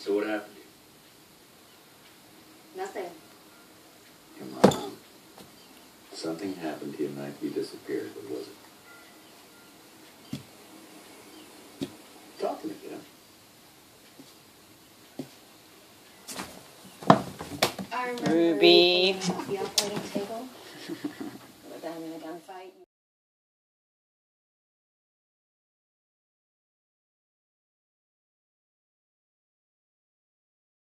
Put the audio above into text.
So what happened to you? Nothing. Come on. Something happened to you the night you disappeared. What was it? Talk to me, you know. I remember Ruby. at the operating table with them in a gunfight.